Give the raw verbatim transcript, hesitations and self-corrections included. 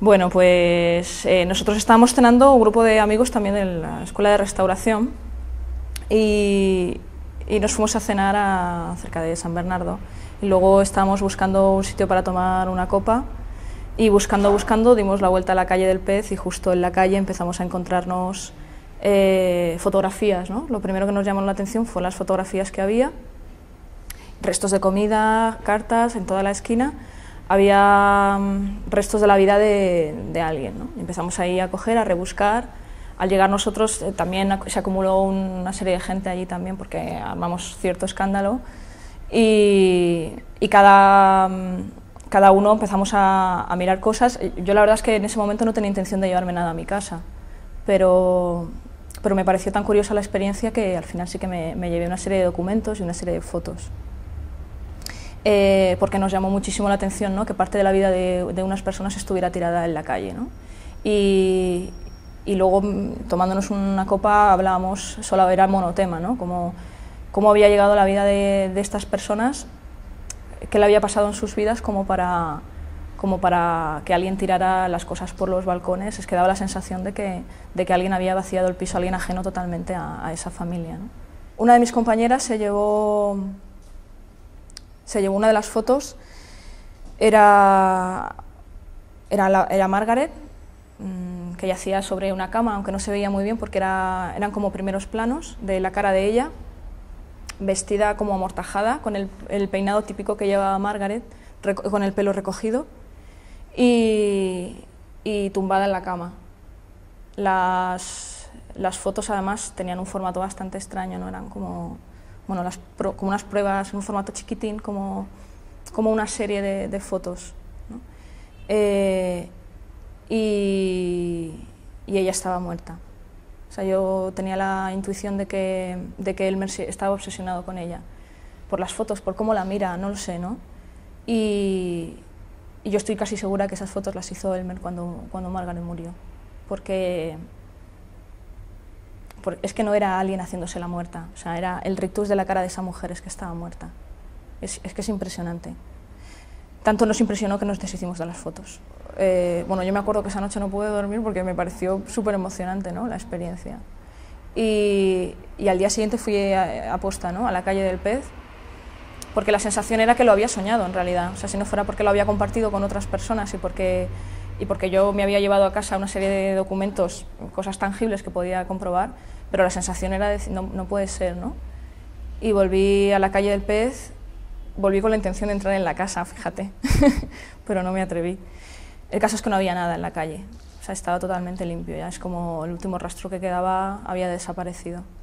Bueno, pues eh, nosotros estábamos cenando un grupo de amigos también de la Escuela de Restauración y, y nos fuimos a cenar a, cerca de San Bernardo. Y luego estábamos buscando un sitio para tomar una copa y buscando, buscando, dimos la vuelta a la calle del Pez y justo en la calle empezamos a encontrarnos eh, fotografías, ¿no? Lo primero que nos llamó la atención fue las fotografías que había, restos de comida, cartas en toda la esquina. Había restos de la vida de, de alguien, ¿no? Empezamos ahí a coger, a rebuscar. Al llegar nosotros eh, también se acumuló una serie de gente allí también porque armamos cierto escándalo y, y cada, cada uno empezamos a, a mirar cosas. Yo la verdad es que en ese momento no tenía intención de llevarme nada a mi casa, pero, pero me pareció tan curiosa la experiencia que al final sí que me, me llevé una serie de documentos y una serie de fotos. Eh, porque nos llamó muchísimo la atención, ¿no?, que parte de la vida de, de unas personas estuviera tirada en la calle, ¿no? y, y luego, tomándonos una copa, hablábamos, solo era monotema, ¿no?, cómo, cómo había llegado la vida de, de estas personas, qué le había pasado en sus vidas como para, como para que alguien tirara las cosas por los balcones. Es que daba la sensación de que, de que alguien había vaciado el piso, alguien ajeno totalmente a, a esa familia, ¿no? Una de mis compañeras se llevó... Se llevó una de las fotos, era, era, la, era Margaret, mmm, que yacía sobre una cama, aunque no se veía muy bien porque era, eran como primeros planos de la cara de ella, vestida como amortajada, con el, el peinado típico que llevaba Margaret, con el pelo recogido, y, y tumbada en la cama. Las, las fotos además tenían un formato bastante extraño, ¿no? Eran como... Bueno, las, como unas pruebas en un formato chiquitín, como, como una serie de, de fotos, ¿no? Eh, y, y ella estaba muerta. O sea, yo tenía la intuición de que, de que Elmer estaba obsesionado con ella, por las fotos, por cómo la mira, no lo sé, ¿no? Y, y yo estoy casi segura que esas fotos las hizo Elmer cuando, cuando Margaret murió, porque... es que no era alguien haciéndose la muerta, o sea, era el rictus de la cara de esa mujer, es que estaba muerta. Es, es que es impresionante. Tanto nos impresionó que nos deshicimos de las fotos. Eh, bueno, yo me acuerdo que esa noche no pude dormir porque me pareció súper emocionante, ¿no?, la experiencia. Y, y al día siguiente fui a, a posta, ¿no?, a la calle del Pez, porque la sensación era que lo había soñado en realidad. O sea, si no fuera porque lo había compartido con otras personas y porque, y porque yo me había llevado a casa una serie de documentos, cosas tangibles que podía comprobar, pero la sensación era de decir, no, no puede ser, ¿no? Y volví a la calle del Pez, volví con la intención de entrar en la casa, fíjate, pero no me atreví. El caso es que no había nada en la calle, o sea, estaba totalmente limpio, ya es como el último rastro que quedaba había desaparecido.